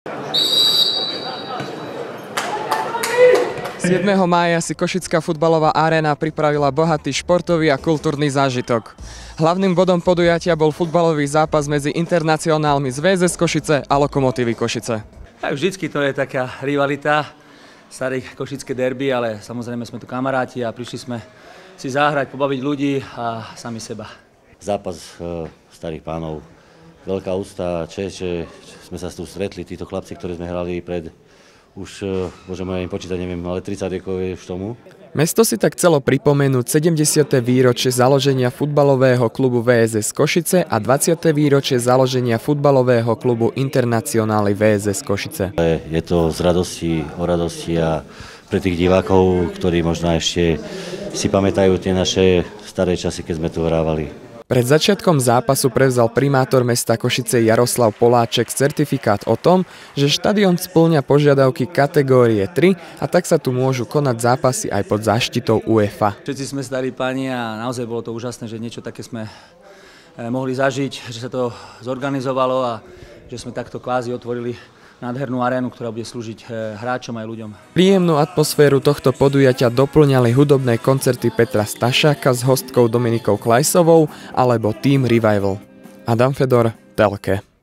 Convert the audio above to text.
7. mája si Košická futbalová aréna pripravila bohatý športový a kultúrny zážitok. Hlavným bodom podujatia bol futbalový zápas medzi internacionálmi z VZS Košice a Lokomotívy Košice. Tak vždycky to je taká rivalita, staré košické derby, ale samozrejme sme tu kamaráti a prišli sme si zahrať, pobaviť ľudí a sami seba. Zápas starých pánov, veľká úcta, česť, že sme sa tu stretli, títo chlapci, ktorí sme hrali pred už, môžeme im počítať, neviem, ale 30 rokov je už tomu. Mesto si tak chcelo pripomenúť 70. výročie založenia futbalového klubu VZS Košice a 20. výročie založenia futbalového klubu Internacionály VZS Košice. Je to z radosti, o radosti a pre tých divákov, ktorí možno ešte si pamätajú tie naše staré časy, keď sme tu hrávali. Pred začiatkom zápasu prevzal primátor mesta Košice Jaroslav Poláček certifikát o tom, že štadión spĺňa požiadavky kategórie 3 a tak sa tu môžu konať zápasy aj pod záštitou UEFA. Všetci sme starí páni a naozaj bolo to úžasné, že niečo také sme mohli zažiť, že sa to zorganizovalo a že sme takto kvázi otvorili nádhernú arénu, ktorá bude slúžiť hráčom aj ľuďom. Príjemnú atmosféru tohto podujatia doplňali hudobné koncerty Petra Stašáka s hostkou Dominikou Klajsovou alebo Team Revival. Adam Fedor, Telke.